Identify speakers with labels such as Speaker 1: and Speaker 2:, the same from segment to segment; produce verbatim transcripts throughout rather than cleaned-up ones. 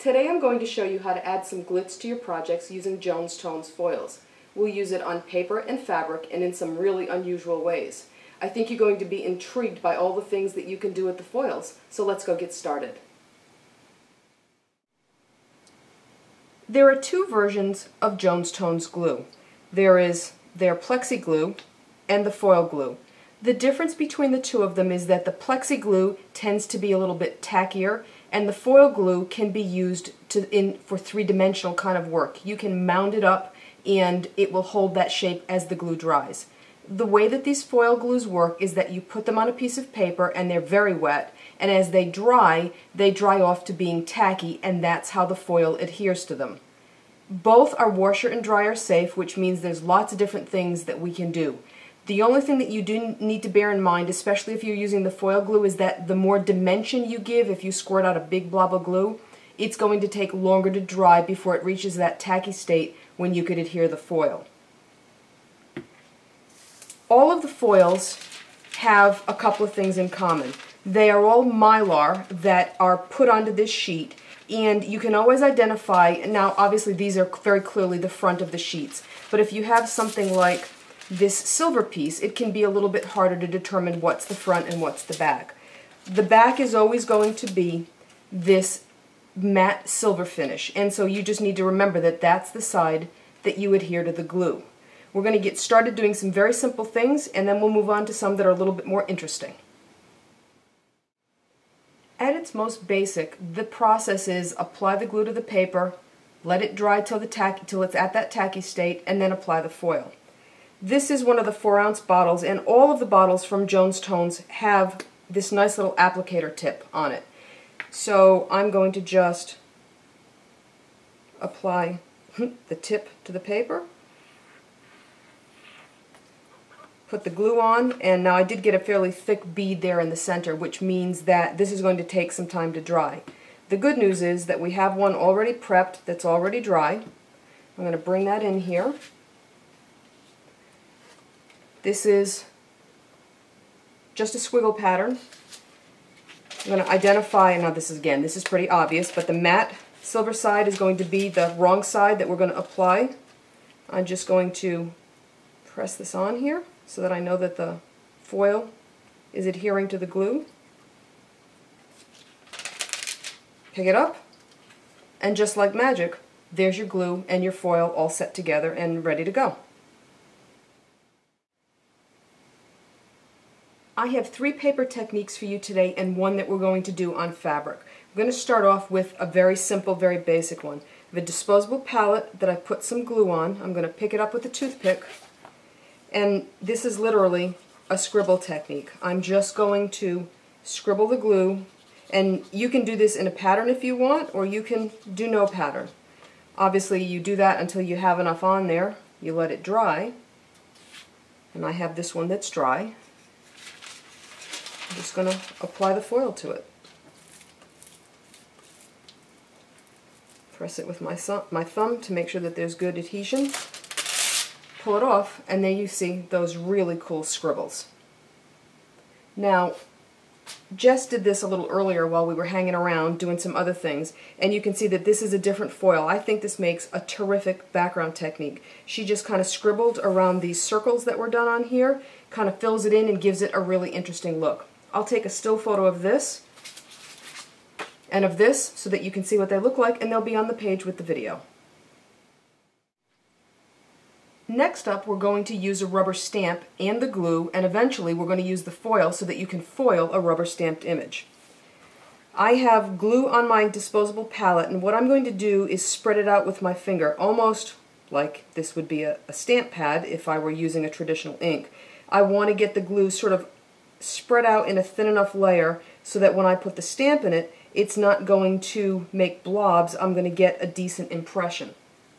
Speaker 1: Today I'm going to show you how to add some glitz to your projects using Jones Tones foils. We'll use it on paper and fabric and in some really unusual ways. I think you're going to be intrigued by all the things that you can do with the foils, so let's go get started. There are two versions of Jones Tones glue. There is their plexi glue and the foil glue. The difference between the two of them is that the plexi glue tends to be a little bit tackier, and the foil glue can be used to, in, for three-dimensional kind of work. You can mound it up and it will hold that shape as the glue dries. The way that these foil glues work is that you put them on a piece of paper and they're very wet, and as they dry, they dry off to being tacky, and that's how the foil adheres to them. Both are washer and dryer safe, which means there's lots of different things that we can do. The only thing that you do need to bear in mind, especially if you're using the foil glue, is that the more dimension you give, if you squirt out a big blob of glue, it's going to take longer to dry before it reaches that tacky state when you could adhere the foil. All of the foils have a couple of things in common. They are all mylar that are put onto this sheet, and you can always identify, now obviously these are very clearly the front of the sheets, but if you have something like this silver piece, it can be a little bit harder to determine what's the front and what's the back. The back is always going to be this matte silver finish, and so you just need to remember that that's the side that you adhere to the glue. We're going to get started doing some very simple things, and then we'll move on to some that are a little bit more interesting. At its most basic, the process is apply the glue to the paper, let it dry till, the tacky, till it's at that tacky state, and then apply the foil. This is one of the four ounce bottles, and all of the bottles from Jones Tones have this nice little applicator tip on it. So I'm going to just apply the tip to the paper, put the glue on, and now I did get a fairly thick bead there in the center, which means that this is going to take some time to dry. The good news is that we have one already prepped that's already dry. I'm going to bring that in here. This is just a squiggle pattern. I'm going to identify, now this is again, this is pretty obvious, but the matte silver side is going to be the wrong side that we're going to apply. I'm just going to press this on here so that I know that the foil is adhering to the glue. Pick it up, and just like magic, there's your glue and your foil all set together and ready to go. I have three paper techniques for you today and one that we're going to do on fabric. I'm going to start off with a very simple, very basic one. I have a disposable palette that I put some glue on. I'm going to pick it up with a toothpick, and this is literally a scribble technique. I'm just going to scribble the glue, and you can do this in a pattern if you want, or you can do no pattern. Obviously you do that until you have enough on there. You let it dry, and I have this one that's dry. I'm just going to apply the foil to it. Press it with my, my thumb to make sure that there's good adhesion. Pull it off, and there you see those really cool scribbles. Now, Jess did this a little earlier while we were hanging around doing some other things, and you can see that this is a different foil. I think this makes a terrific background technique. She just kind of scribbled around these circles that were done on here, kind of fills it in and gives it a really interesting look. I'll take a still photo of this and of this so that you can see what they look like, and they'll be on the page with the video. Next up, we're going to use a rubber stamp and the glue, and eventually we're going to use the foil so that you can foil a rubber stamped image. I have glue on my disposable palette, and what I'm going to do is spread it out with my finger, almost like this would be a, a stamp pad if I were using a traditional ink. I want to get the glue sort of spread out in a thin enough layer so that when I put the stamp in it, it's not going to make blobs. I'm going to get a decent impression.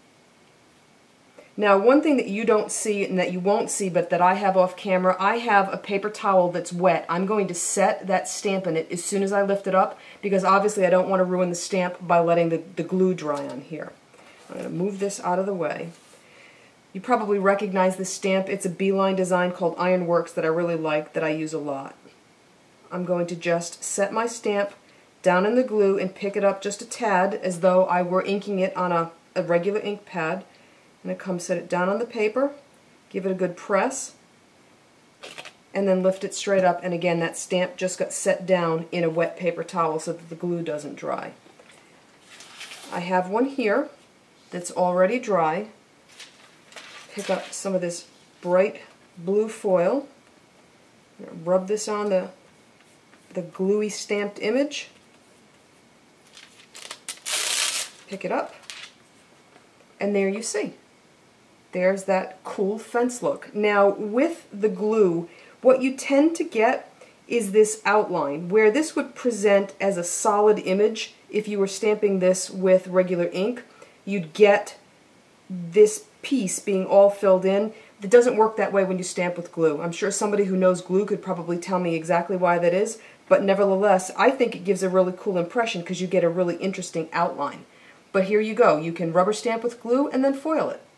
Speaker 1: Now, one thing that you don't see and that you won't see but that I have off camera, I have a paper towel that's wet. I'm going to set that stamp in it as soon as I lift it up, because obviously I don't want to ruin the stamp by letting the, the glue dry on here. I'm going to move this out of the way. You probably recognize this stamp. It's a beeline design called Ironworks that I really like, that I use a lot. I'm going to just set my stamp down in the glue and pick it up just a tad as though I were inking it on a, a regular ink pad. And I come set it down on the paper, give it a good press, and then lift it straight up, and again that stamp just got set down in a wet paper towel so that the glue doesn't dry. I have one here that's already dry. Pick up some of this bright blue foil, rub this on the, the gluey stamped image, pick it up, and there you see. There's that cool fence look. Now with the glue, what you tend to get is this outline, where this would present as a solid image. If you were stamping this with regular ink, you'd get this piece being all filled in. It doesn't work that way when you stamp with glue. I'm sure somebody who knows glue could probably tell me exactly why that is, but nevertheless, I think it gives a really cool impression because you get a really interesting outline. But here you go. You can rubber stamp with glue and then foil it.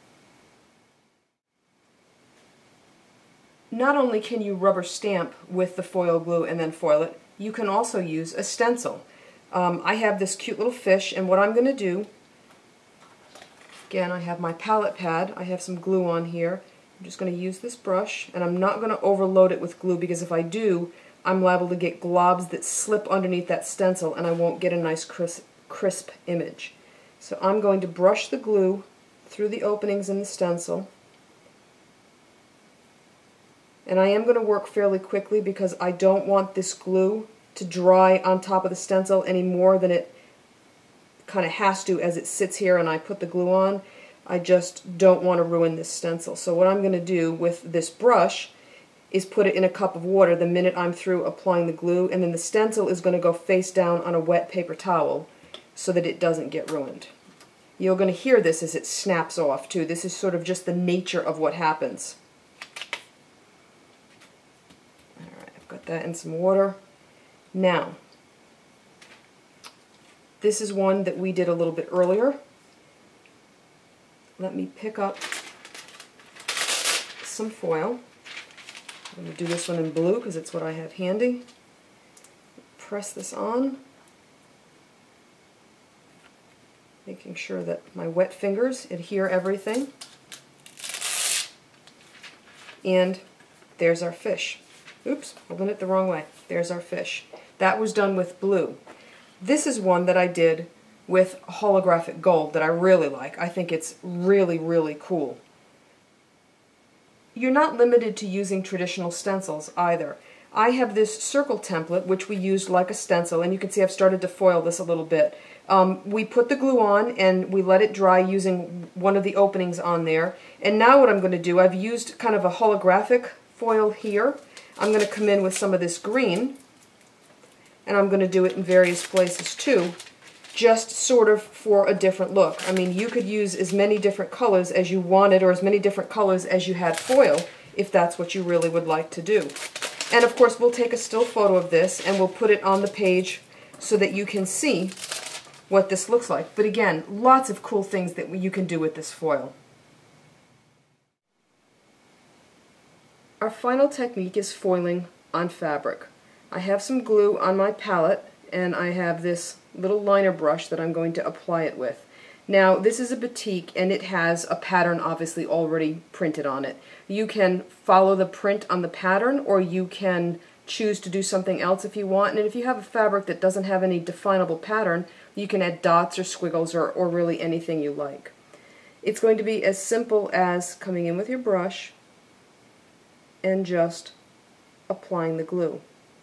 Speaker 1: Not only can you rubber stamp with the foil glue and then foil it, you can also use a stencil. Um, I have this cute little fish, and what I'm going to do, again, I have my palette pad, I have some glue on here. I'm just going to use this brush, and I'm not going to overload it with glue because if I do, I'm liable to get globs that slip underneath that stencil and I won't get a nice crisp, crisp image. So I'm going to brush the glue through the openings in the stencil. And I am going to work fairly quickly because I don't want this glue to dry on top of the stencil any more than it kind of has to as it sits here and I put the glue on. I just don't want to ruin this stencil. So what I'm going to do with this brush is put it in a cup of water the minute I'm through applying the glue, and then the stencil is going to go face down on a wet paper towel so that it doesn't get ruined. You're going to hear this as it snaps off too. This is sort of just the nature of what happens. Got that in some water. Now, this is one that we did a little bit earlier. Let me pick up some foil. I'm going to do this one in blue because it's what I have handy. Press this on, making sure that my wet fingers adhere everything. And there's our fish. Oops, holding it the wrong way. There's our fish. That was done with blue. This is one that I did with holographic gold that I really like. I think it's really, really cool. You're not limited to using traditional stencils either. I have this circle template which we used like a stencil, and you can see I've started to foil this a little bit. Um, we put the glue on and we let it dry using one of the openings on there. And now what I'm going to do, I've used kind of a holographic foil here. I'm going to come in with some of this green, and I'm going to do it in various places too, just sort of for a different look. I mean, you could use as many different colors as you wanted, or as many different colors as you had foil, if that's what you really would like to do. And of course, we'll take a still photo of this, and we'll put it on the page so that you can see what this looks like. But again, lots of cool things that you can do with this foil. Our final technique is foiling on fabric. I have some glue on my palette, and I have this little liner brush that I'm going to apply it with. Now, this is a batik, and it has a pattern obviously already printed on it. You can follow the print on the pattern, or you can choose to do something else if you want. And if you have a fabric that doesn't have any definable pattern, you can add dots or squiggles or, or really anything you like. It's going to be as simple as coming in with your brush and just applying the glue.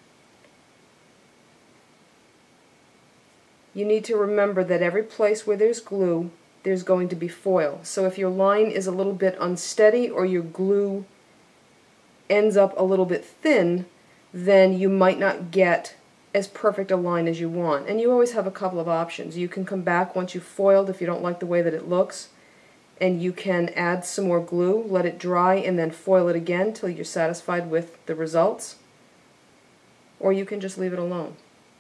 Speaker 1: You need to remember that every place where there's glue, there's going to be foil. So if your line is a little bit unsteady or your glue ends up a little bit thin, then you might not get as perfect a line as you want. And you always have a couple of options. You can come back once you've foiled if you don't like the way that it looks, and you can add some more glue, let it dry, and then foil it again till you're satisfied with the results. Or you can just leave it alone.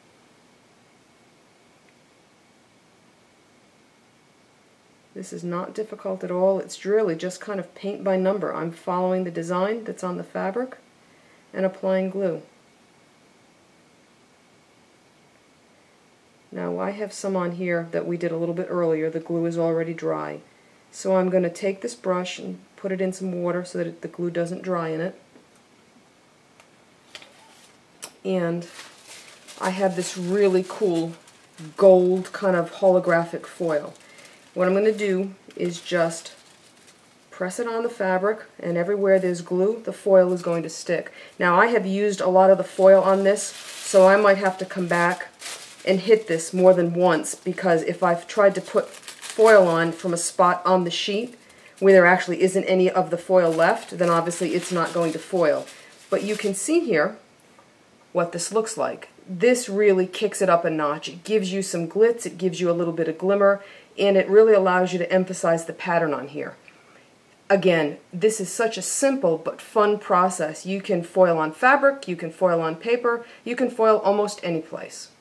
Speaker 1: This is not difficult at all. It's really just kind of paint by number. I'm following the design that's on the fabric and applying glue. Now I have some on here that we did a little bit earlier. The glue is already dry. So I'm going to take this brush and put it in some water so that the glue doesn't dry in it. And I have this really cool gold kind of holographic foil. What I'm going to do is just press it on the fabric, and everywhere there's glue, the foil is going to stick. Now I have used a lot of the foil on this, so I might have to come back and hit this more than once, because if I've tried to put foil on from a spot on the sheet where there actually isn't any of the foil left, then obviously it's not going to foil. But you can see here what this looks like. This really kicks it up a notch. It gives you some glitz, it gives you a little bit of glimmer, and it really allows you to emphasize the pattern on here. Again, this is such a simple but fun process. You can foil on fabric, you can foil on paper, you can foil almost any place.